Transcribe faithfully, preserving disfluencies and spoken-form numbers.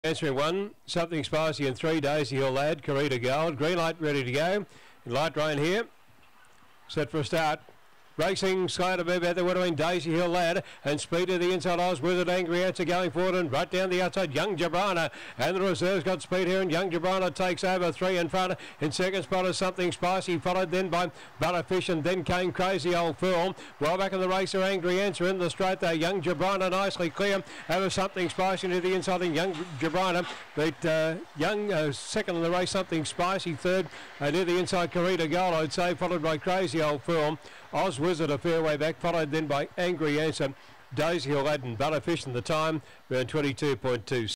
Answering one, Something Spicy in three, Daisy Hill Lad, Carita Gold, green light ready to go. Light rain here, set for a start. Racing, slow to move out there would have been Daisy Hill Lad, and speed to the inside. Oz with it, Angry Answer going forward and right down the outside. Young Jabrana, and the reserve's got speed here, and Young Jabrana takes over three in front. In second spot is Something Spicy, followed then by Butterfish, and then came Crazy Old Fool. Well back in the race are Angry Answer in the straight there. Young Jabrana nicely clear over Something Spicy to the inside, and Young Jabrana beat uh, Young uh, second in the race. Something Spicy third uh, near the inside. Carita Gold, I'd say, followed by Crazy Old Fool. Oz Wizard a fair way back, followed then by Angry Answer, Daisy Hill Lad and Butterfish, and the time around twenty-two point two.